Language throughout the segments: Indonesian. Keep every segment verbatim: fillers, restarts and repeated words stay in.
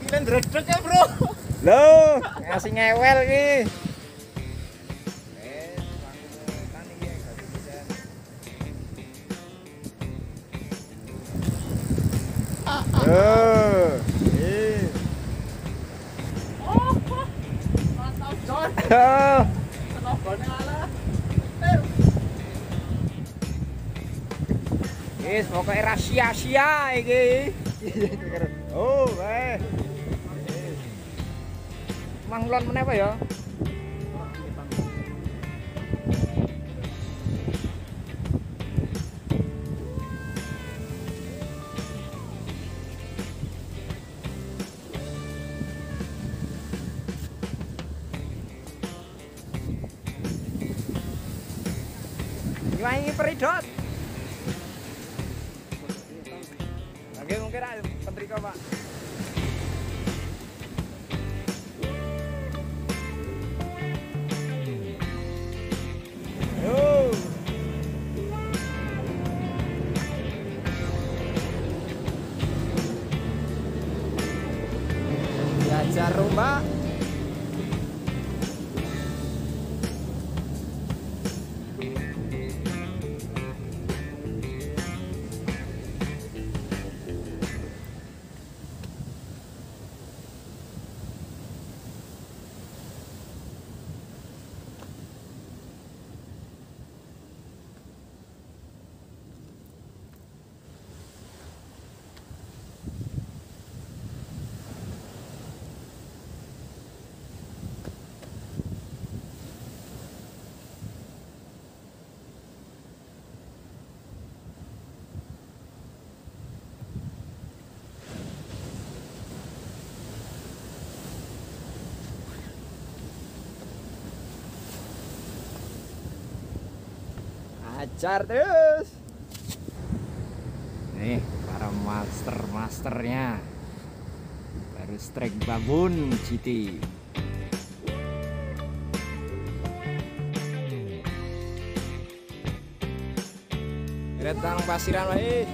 Kalian dredeg ya bro. Loh, ngasih ngewel ki. Oh, eh. Oh, mantap John. Oh. Tenaganya ala. Wis pokoke ra sia-sia iki. Oh, bae. Manglon meneh apa ya? Nyanyi peridot. Oke, mungkin ada petrika, Pak. Yo. Diajar rumah. Ajar terus. Nih para master-masternya baru strike babon G T. Retang pasiran wae.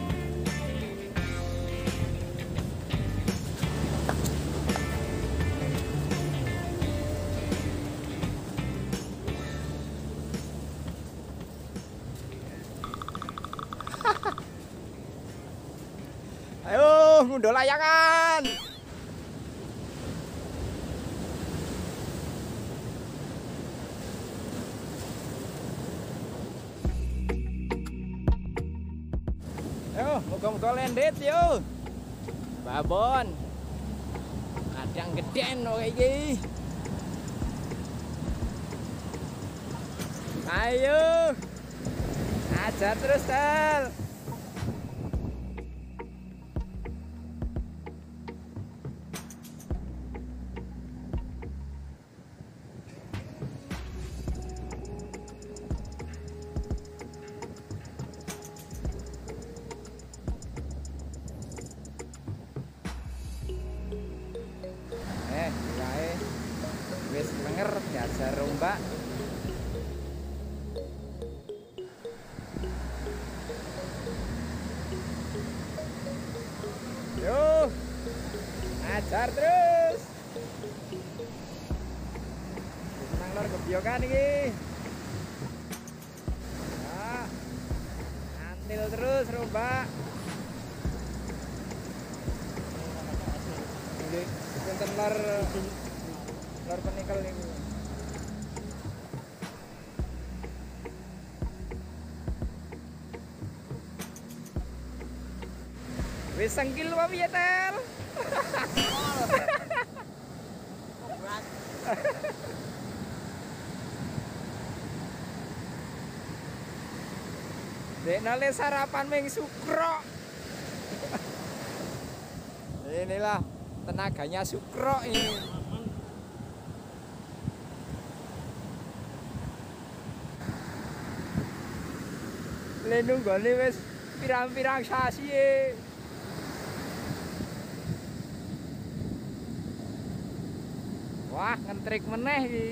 Ayo, ngunduh layangan. Yo, moga-moga landed yo. Babon. Kadang geden kok iki. Ayo. Ajar terus, Tel. Wis lenger diajar rombak. Yo, ajar terus. Senang lor gebiokan iki. Nah, antil terus rombak. Ini punten lor lor penikel niku. Wis sengkil apa piye, Tel? Deknale sarapan ming Sukro. Inilah tenaganya Sukro ini. Lenung gone wis pirang-pirang sasi. Wah, ngentrik meneh iki.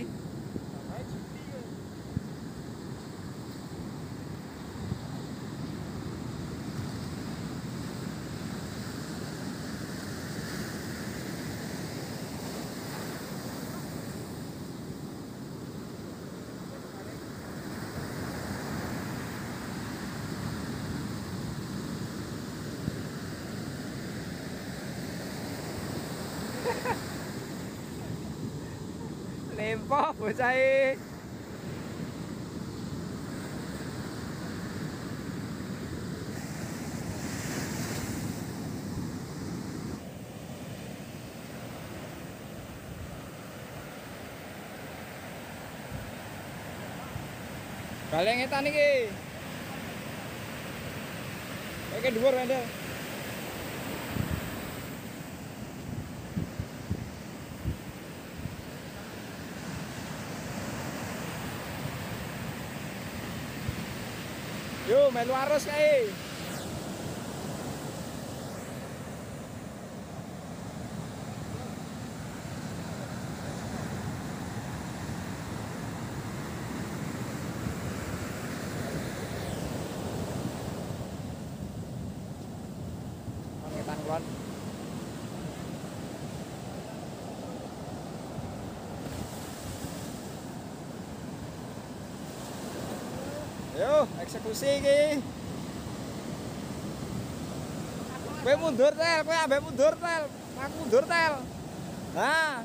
Lempok bocah e. Balik ngetan iki. Oke dhuwur Wendel. Yo melu arus kae. Ngetan kulon. Yo, eksekusi iki. Kowe mundur tel, kowe ambek mundur tel. Aku mundur tel. Nah.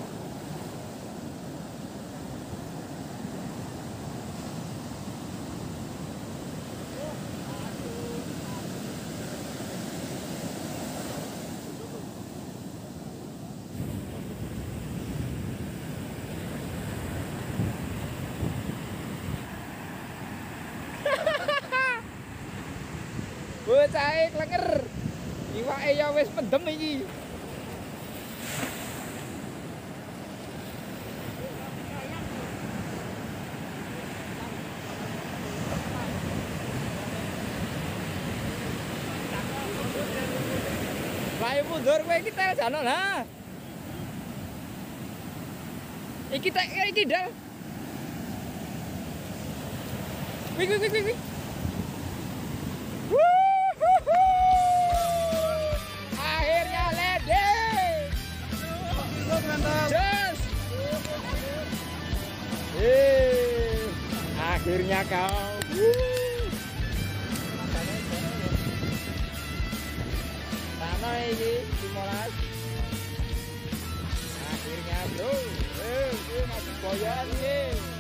Bocah e klenger. Iwake ya wis pendem iki. Lah mundur kowe iki tel jano lah. Iki tek iki dal. Wih wih wih wih. Akhirnya landing. Yes. Eh, akhirnya kau. Sana ini Timolas. Akhirnya bro. Eh, masih boyan nih.